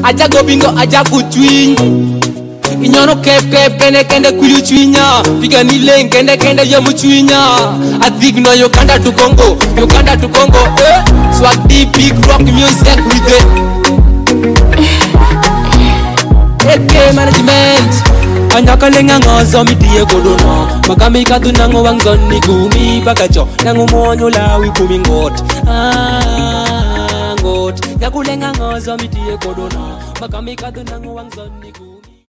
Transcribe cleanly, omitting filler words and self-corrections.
aja go bingo aja kutwin inyono kep kende kuyu chwinya piga ni leng kende yo muchwinya adigno Uganda to Congo swag deep big rock music with it AK management anyaka lenga ngozo mitie kodono makami katu nango wangzoni gumi bakacho nango monyo lawi kumi ngutt ngutt nyakulenga ngozo mitie kodono makami katu nango wangzoni gumi